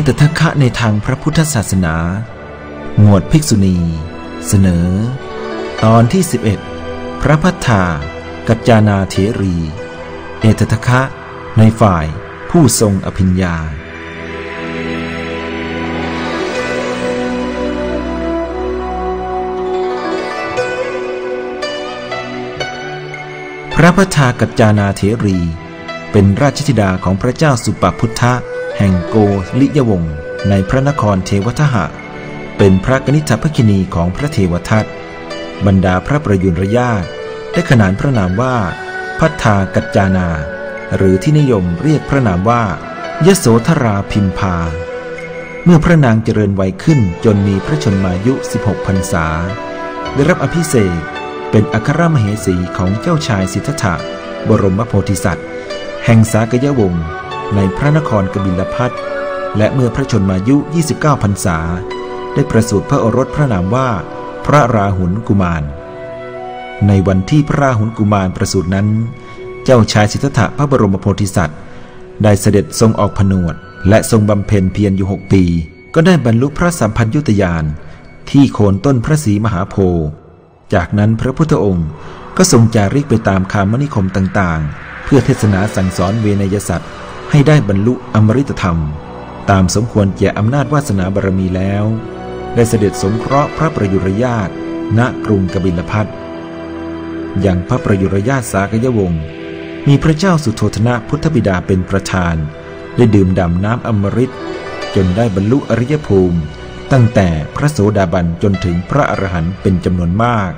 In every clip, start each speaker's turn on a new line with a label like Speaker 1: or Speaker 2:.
Speaker 1: ตทัคคะในทางพระพุทธศาสนาหมวดภิกษุณีเสนอตอนที่11พระภัทธากัจจานาเถรีเอตทัคคะในฝ่ายผู้ทรงอภิญญาพระภัทธากัจจานาเถรีเป็นราชธิดาของพระเจ้าสุปพุทธะแห่งโกลิยวงศ์ในพระนครเทวทหะเป็นพระกนิษฐภคินีของพระเทวทัตบรรดาพระประยุรญาติได้ขนานพระนามว่าภัทธากัจจานาหรือที่นิยมเรียกพระนามว่ายโสธราพิมพาเมื่อพระนางเจริญวัยขึ้นจนมีพระชนมายุ16 พรรษาได้รับอภิเษกเป็นอัครมเหสีของเจ้าชายสิทธัตถะบรมโพธิสัตว์แห่งสากยวงศ์ในพระนครกบิลพัสและเมื่อพระชนมายุ29 พรรษาได้ประสูติพระโอรสพระนามว่าพระราหุลกุมารในวันที่พระราหุลกุมารประสูตินั้นเจ้าชายสิทธัตถะพระบรมโพธิสัตว์ได้เสด็จทรงออกผนวดและทรงบำเพ็ญเพียรอยู่6 ปีก็ได้บรรลุพระสัมพันยุตญาณที่โคนต้นพระศรีมหาโพธิ์จากนั้นพระพุทธองค์ก็ทรงจาริกไปตามคามนิคมต่างๆเพื่อเทศนาสั่งสอนเวนยสัตว์ให้ได้บรรลุอมฤตธรรมตามสมควรแก่อำนาจวาสนาบารมีแล้วได้เสด็จสงเคราะห์พระประยุรญาติณกรุงกบิลพัสอย่างพระประยุรญาติสากยวงศ์มีพระเจ้าสุโธทนะพุทธบิดาเป็นประธานได้ดื่มด่ำน้ำอมฤตจนได้บรรลุอริยภูมิตั้งแต่พระโสดาบันจนถึงพระอรหันต์เป็นจำนวนมาก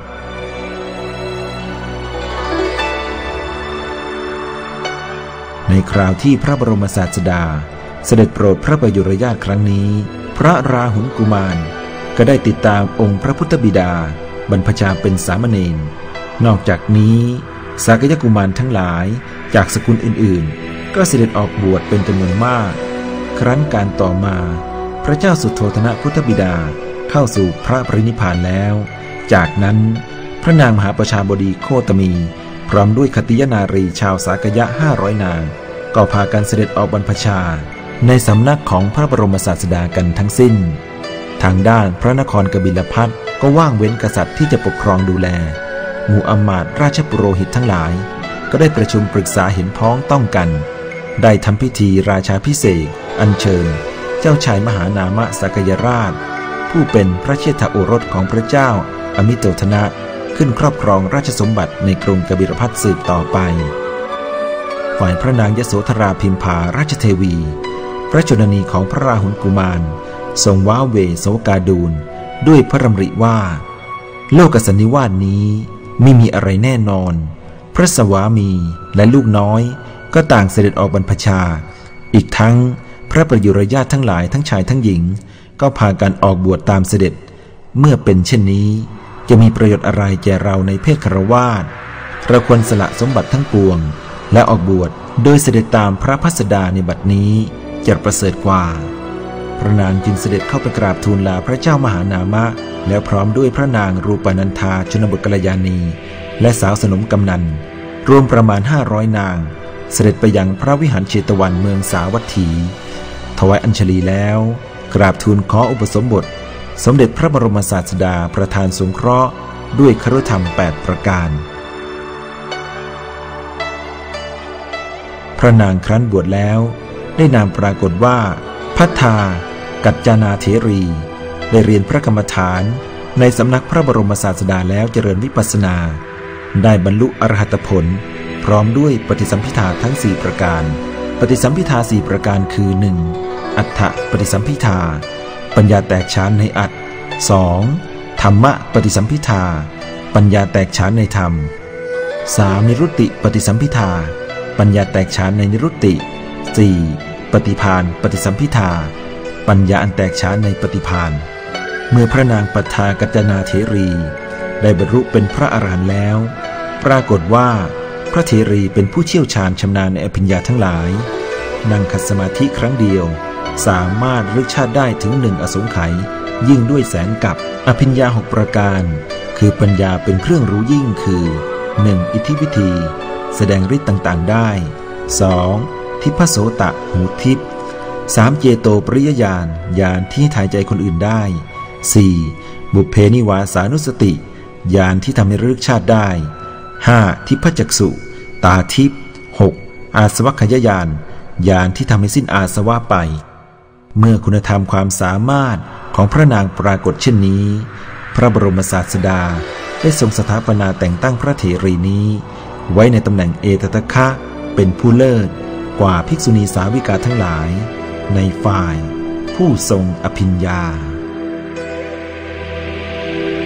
Speaker 1: ในคราวที่พระบรมศาสดาเสด็จโปรดพระประยุรญาติครั้งนี้พระราหุลกุมารก็ได้ติดตามองค์พระพุทธบิดาบรรพชาเป็นสามเณรนอกจากนี้สากยกุมารทั้งหลายจากสกุลอื่นๆก็เสด็จออกบวชเป็นจำนวนมากครั้นการต่อมาพระเจ้าสุโธทนะพุทธบิดาเข้าสู่พระปรินิพพานแล้วจากนั้นพระนางมหาประชาบดีโคตมีพร้อมด้วยขติยนารีชาวสากยะ500 นางก็พากันเสด็จออกบรรพชาในสำนักของพระบรมศาสดากันทั้งสิ้นทางด้านพระนครกบิลพัสก็ว่างเว้นกษัตริย์ที่จะปกครองดูแลหมู่อมาตย์ราชปุโรหิตทั้งหลายก็ได้ประชุมปรึกษาเห็นพ้องต้องกันได้ทำพิธีราชาภิเษกอัญเชิญเจ้าชายมหานามสักยราชผู้เป็นพระเชษฐโอรสของพระเจ้าอมิโตทนะขึ้นครอบครองราชสมบัติในกรุงกบิลพัสสืบต่อไปฝ่ายพระนางยโสธราพิมพาราชเทวีพระชนนีของพระราหุลกุมารทรงว้าเหวโศกาดูลด้วยพระดำริว่าโลกสันนิวาสนี้ไม่มีอะไรแน่นอนพระสวามีและลูกน้อยก็ต่างเสด็จออกบรรพชาอีกทั้งพระประยุรญาติทั้งหลายทั้งชายทั้งหญิงก็พากันออกบวชตามเสด็จเมื่อเป็นเช่นนี้จะมีประโยชน์อะไรแก่เราในเพศคฤหัสถ์เราควรสละสมบัติทั้งปวงและออกบวชโดยเสด็จตามพระพัสดาในบัดนี้จะประเสริฐกว่าพระนางจึงเสด็จเข้าไปกราบทูลลาพระเจ้ามหานามะแล้วพร้อมด้วยพระนางรูปนันธาชนบทกัลยาณีและสาวสนมกำนันรวมประมาณ500 นางเสด็จไปยังพระวิหารเชตวันเมืองสาวัตถีถวายอัญชลีแล้วกราบทูลขออุปสมบทสมเด็จพระบรมศาสดาประทานสงเคราะห์ด้วยคฤธรรม8 ประการพระนางครั้นบวชแล้วได้นามปรากฏว่าภัทธากัจจานาเถรีได้เรียนพระกรรมฐานในสำนักพระบรมศาสดาแล้วเจริญวิปัสสนาได้บรรลุอรหัตผลพร้อมด้วยปฏิสัมภิทาทั้ง4 ประการปฏิสัมภิทา4 ประการคือ 1. อัฏฐปฏิสัมภิทาปัญญาแตกฉานในอัฏฐ 2. ธรรมะปฏิสัมภิทาปัญญาแตกฉานในธรรม 3. นิรุตติปฏิสัมภิทาปัญญาแตกฉานในนิรุตติ 4. ปฏิภาณปฏิสัมภิทาปัญญาอันแตกฉานในปฏิภาณเมื่อพระนางภัทธากัจจานาเถรีได้บรรลุเป็นพระอรหันต์แล้วปรากฏว่าพระเถรีเป็นผู้เชี่ยวชาญชำนาญในอภิญญาทั้งหลายนั่งขัดสมาธิครั้งเดียวสามารถรึกชาติได้ถึง1 อสงไขยยิ่งด้วยแสนกับอภิญญา6 ประการคือปัญญาเป็นเครื่องรู้ยิ่งคือ 1. อิทธิวิธีแสดงฤทธิ์ต่างๆได้ 2. ทิพโสตะหูทิพย์ 3. เจโตปริยญาณญาณที่ถ่ายใจคนอื่นได้ 4. บุพเพนิวาสานุสติญาณที่ทำให้ระลึกชาติได้ 5. ทิพจักษุตาทิพย์ 6. อาสวัคยญาณญาณที่ทำให้สิ้นอาสวะไปเมื่อคุณธรรมความสามารถของพระนางปรากฏเช่นนี้พระบรมศาสดาได้ทรงสถาปนาแต่งตั้งพระเถรีนี้ไว้ในตำแหน่งเอตทัคคะเป็นผู้เลิศกว่าภิกษุณีสาวิกาทั้งหลายในฝ่ายผู้ทรงอภิญญา